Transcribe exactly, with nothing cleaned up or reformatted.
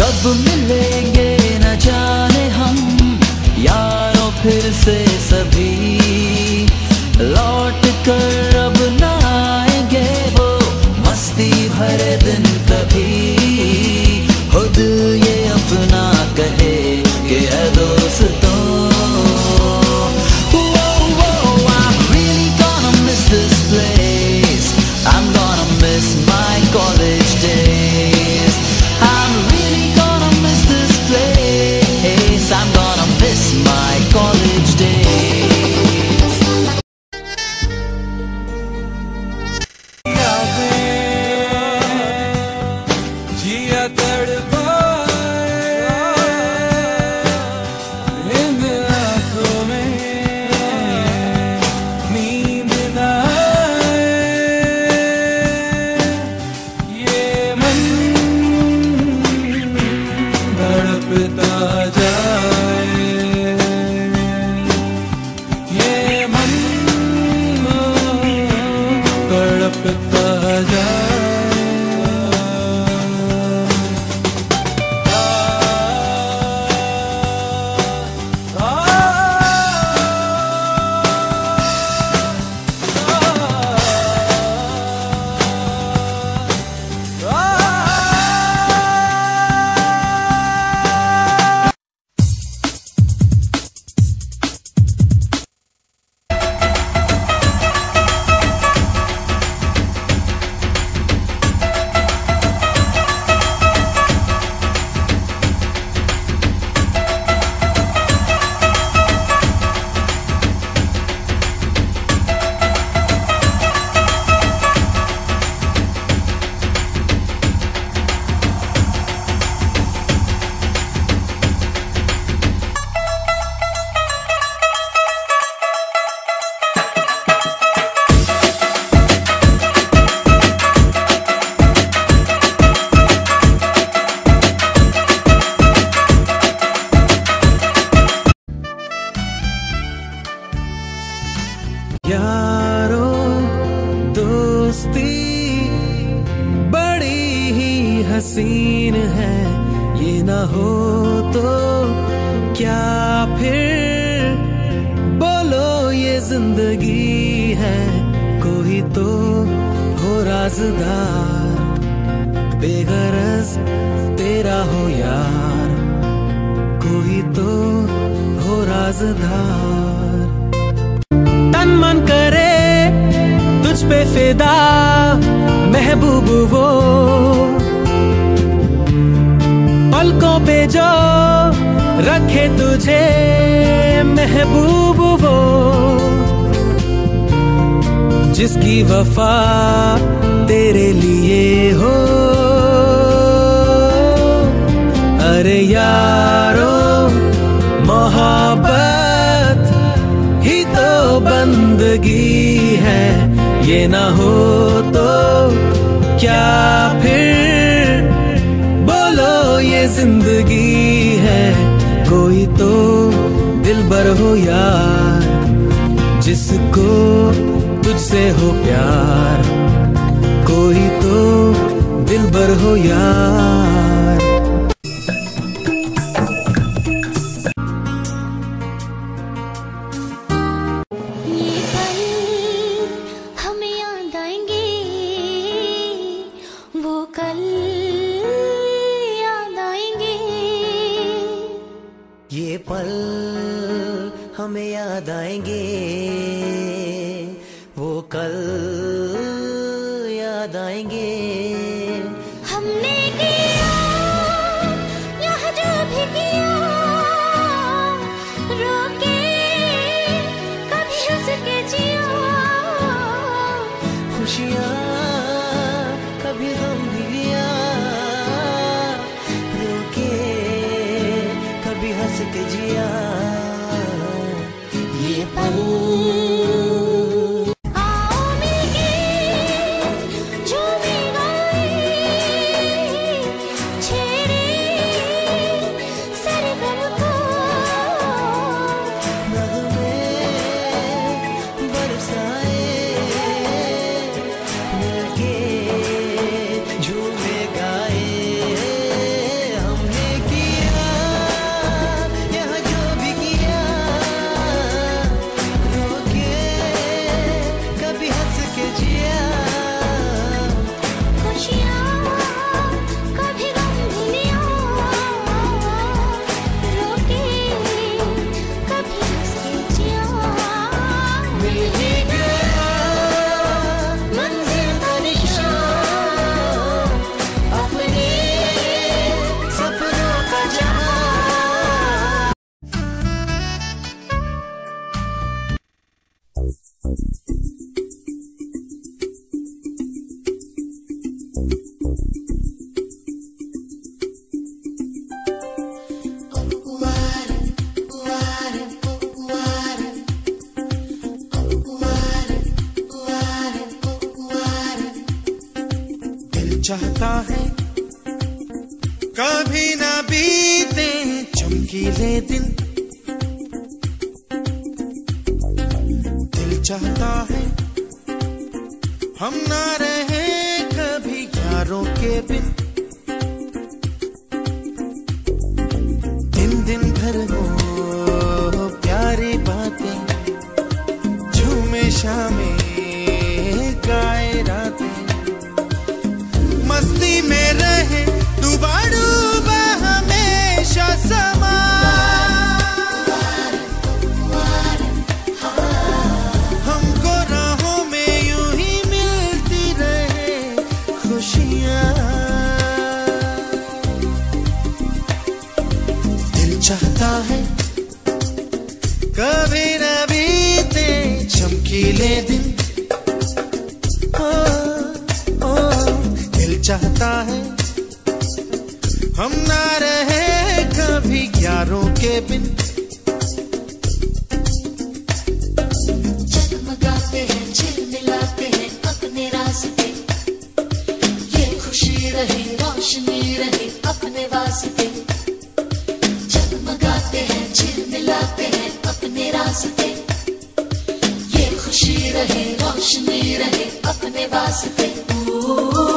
कब मिलेंगे न जाने हम यारों फिर से सभी, लौट कर अब न आएंगे वो मस्ती भरे दिन कभी। खुद ये अपना कहे कि है दोस्तों, I'm really gonna miss this place, I'm gonna miss my college days, I'm really gonna miss this place, I'm gonna miss my college days. जिया तड़पाए इन आँखों में नींद न आए, ये मन तड़पता जाए, ये मन तड़पता जाए। यारो दोस्ती बड़ी ही हसीन है, ये ना हो तो क्या फिर बोलो ये जिंदगी है। कोई तो हो राज़दार, बेगरज तेरा हो यार, कोई तो हो राज़दार। तन मन करे तुझ पे फिदा महबूब वो, पलकों पे जो रखे तुझे महबूब वो, जिसकी वफा तेरे लिए हो। अरे यारो मोहब्बत ही तो बंदगी है, ये ना हो तो क्या फिर बोलो ये जिंदगी है। कोई तो दिलबर हो यार, जिसको तुझसे हो प्यार, कोई तो दिलबर हो यार। ये पल हमें याद आएंगे, वो कल याद आएंगे। हमने किया यहाँ जो भी किया, रोके कभी हंस के जिया, खुशियाँ कभी गम भी लिया, रोके कभी हंस के जिया। ये पल आओ मिलके झूमे गाए, चाहता है कभी ना बीते चमकीले दिन। दिल चाहता है हम ना रहे कभी यारों के बिन। दिन दिन भर हो प्यारी बातें, झूमे शामें गाए रातें, मस्ती में रहे डूबा डूबा हमेशा समा। हमको राहों में यूं ही मिलती रहे खुशियाँ। दिल चाहता है कभी न बीते चमकीले दिन। ओ, ओ, दिल चाहता है हम ना रहे कभी यारों के बिन। जगमगाते हैं झिलमिलाते हैं अपने रास्ते, ये खुशी रहे रोशनी रहे अपने वास्ते। जगमगाते हैं झिलमिलाते हैं अपने रास्ते, ये खुशी रहे रोशनी रहे अपने वास्ते।